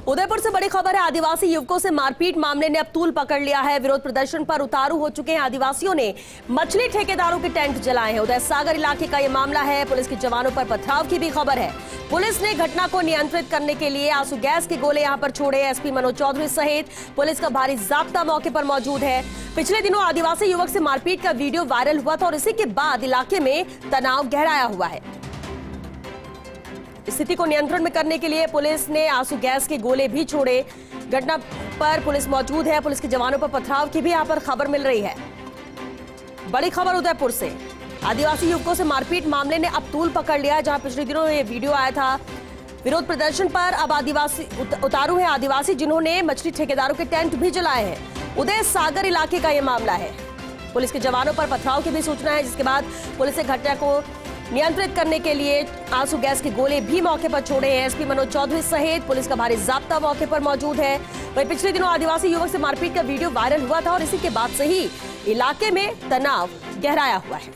उदयपुर से बड़ी खबर है। आदिवासी युवकों से मारपीट मामले ने अब तूल पकड़ लिया है। विरोध प्रदर्शन पर उतारू हो चुके हैं आदिवासियों ने मछली ठेकेदारों के टेंट जलाए हैं। उदय सागर इलाके का यह मामला है। पुलिस के जवानों पर पथराव की भी खबर है। पुलिस ने घटना को नियंत्रित करने के लिए आंसू गैस के गोले यहां पर छोड़े। एसपी मनोज चौधरी सहित पुलिस का भारी जाब्ता मौके पर मौजूद है। पिछले दिनों आदिवासी युवक से मारपीट का वीडियो वायरल हुआ था और इसी के बाद इलाके में तनाव गहराया हुआ है। स्थिति को नियंत्रण में करने के लिए पुलिस ने आंसू गैस के गोले भी छोड़े। घटना पर पुलिस मौजूद है। पुलिस के जवानों पर पथराव की भी यहां पर खबर मिल रही है। बड़ी खबर उदयपुर से। आदिवासी युवकों से मारपीट मामले ने अब तूल पकड़ लिया, जहां पिछले दिनों ये वीडियो आया था। विरोध प्रदर्शन पर अब आदिवासी उतारू है आदिवासी, जिन्होंने मछली ठेकेदारों के टेंट भी जलाए हैं। उदय सागर इलाके का यह मामला है। पुलिस के जवानों पर पथराव की भी सूचना है, जिसके बाद पुलिस ने घटना को नियंत्रित करने के लिए आंसू गैस के गोले भी मौके पर छोड़े हैं। एसपी मनोज चौधरी सहित पुलिस का भारी जाब्ता मौके पर मौजूद है। वहीं पिछले दिनों आदिवासी युवक से मारपीट का वीडियो वायरल हुआ था और इसी के बाद से ही इलाके में तनाव गहराया हुआ है।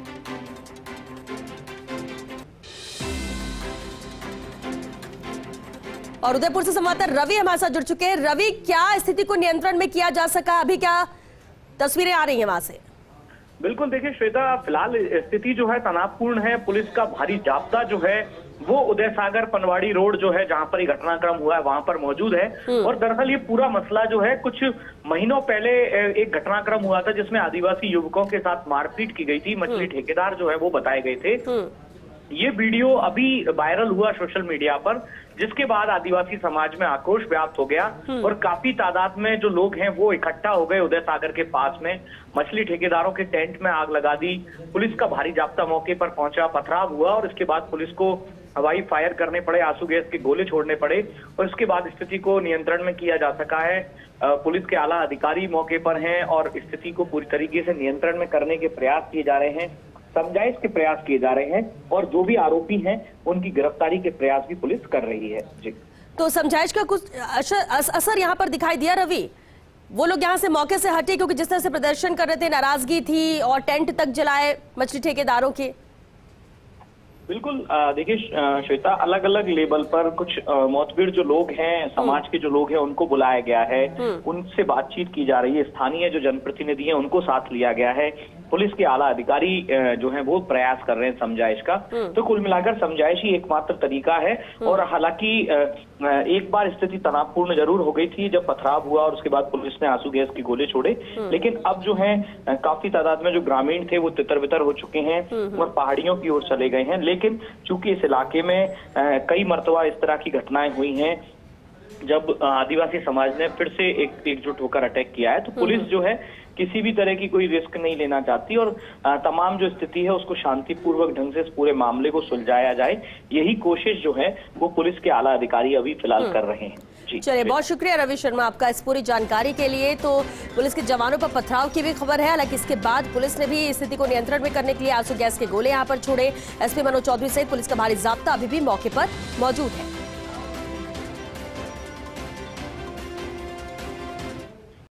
और उदयपुर से संवाददाता रवि हमारे साथ जुड़ चुके हैं। रवि, क्या स्थिति को नियंत्रण में किया जा सका? अभी क्या तस्वीरें आ रही हैं वहां से? बिल्कुल, देखिए श्वेता, फिलहाल स्थिति जो है तनावपूर्ण है। पुलिस का भारी जाब्ता जो है वो उदय सागर पनवाड़ी रोड जो है जहां पर ये घटनाक्रम हुआ है वहां पर मौजूद है। और दरअसल ये पूरा मसला जो है कुछ महीनों पहले एक घटनाक्रम हुआ था जिसमें आदिवासी युवकों के साथ मारपीट की गई थी। मछली ठेकेदार जो है वो बताए गए थे। ये वीडियो अभी वायरल हुआ सोशल मीडिया पर, जिसके बाद आदिवासी समाज में आक्रोश व्याप्त हो गया और काफी तादाद में जो लोग हैं वो इकट्ठा हो गए उदय सागर के पास में। मछली ठेकेदारों के टेंट में आग लगा दी। पुलिस का भारी जाब्ता मौके पर पहुंचा, पथराव हुआ और इसके बाद पुलिस को हवाई फायर करने पड़े, आंसू गैस के गोले छोड़ने पड़े और इसके बाद स्थिति को नियंत्रण में किया जा सका है। पुलिस के आला अधिकारी मौके पर हैं और स्थिति को पूरी तरीके से नियंत्रण में करने के प्रयास किए जा रहे हैं। समझाइश के प्रयास किए जा रहे हैं और जो भी आरोपी हैं उनकी गिरफ्तारी के प्रयास भी पुलिस कर रही है। जी, तो समझाइश का कुछ असर यहाँ पर दिखाई दिया रवि? वो लोग यहाँ से मौके से हटे क्योंकि जिस तरह से प्रदर्शन कर रहे थे, नाराजगी थी और टेंट तक जलाए मछली ठेकेदारों के। बिल्कुल, देखिए श्वेता, अलग अलग लेवल पर कुछ मोतबिर जो लोग हैं, समाज के जो लोग हैं उनको बुलाया गया है, उनसे बातचीत की जा रही है। स्थानीय जो जनप्रतिनिधि हैं उनको साथ लिया गया है। पुलिस के आला अधिकारी जो हैं वो प्रयास कर रहे हैं समझाइश का। तो कुल मिलाकर समझाइश ही एकमात्र तरीका है। और हालांकि एक बार स्थिति तनावपूर्ण जरूर हो गई थी जब पथराव हुआ और उसके बाद पुलिस ने आंसू गैस के गोले छोड़े, लेकिन अब जो है काफी तादाद में जो ग्रामीण थे वो तितर बितर हो चुके हैं और पहाड़ियों की ओर चले गए हैं। लेकिन चूंकि इस इलाके में कई मर्तबा इस तरह की घटनाएं हुई हैं जब आदिवासी समाज ने फिर से एकजुट होकर अटैक किया है, तो पुलिस जो है किसी भी तरह की कोई रिस्क नहीं लेना चाहती और तमाम जो स्थिति है उसको शांतिपूर्वक ढंग से इस पूरे मामले को सुलझाया जाए, यही कोशिश जो है वो पुलिस के आला अधिकारी अभी फिलहाल कर रहे हैं। चलिए, बहुत शुक्रिया रवि शर्मा आपका इस पूरी जानकारी के लिए। तो पुलिस के जवानों पर पथराव की भी खबर है, हालांकि इसके बाद पुलिस ने भी स्थिति को नियंत्रण में करने के लिए आंसू गैस के गोले यहाँ पर छोड़े। एसपी मनोज चौधरी सहित पुलिस का भारी जाब्ता अभी भी मौके पर मौजूद है।